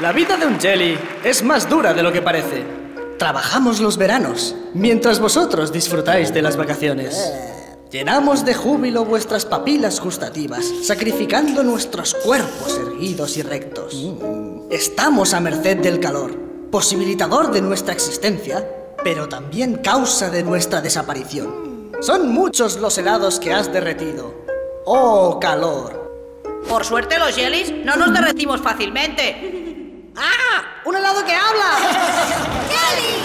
La vida de un jelly es más dura de lo que parece. Trabajamos los veranos, mientras vosotros disfrutáis de las vacaciones. Llenamos de júbilo vuestras papilas gustativas, sacrificando nuestros cuerpos erguidos y rectos. Estamos a merced del calor, posibilitador de nuestra existencia, pero también causa de nuestra desaparición. Son muchos los helados que has derretido. ¡Oh, calor! Por suerte los jellies no nos derretimos fácilmente. ¡Ah! ¡Un helado que habla! ¡Jelly!